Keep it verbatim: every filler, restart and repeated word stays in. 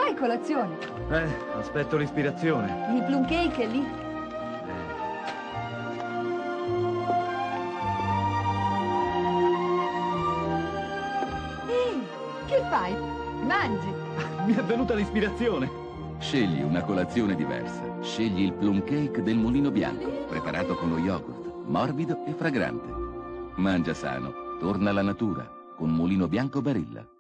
fai colazione? Eh, aspetto l'ispirazione. Il plum cake è lì. Ehi, che fai? Mangi. Mi è venuta l'ispirazione. Scegli una colazione diversa. Scegli il plum cake del Mulino Bianco, preparato con lo yogurt, morbido e fragrante. Mangia sano, torna alla natura, con Mulino Bianco Barilla.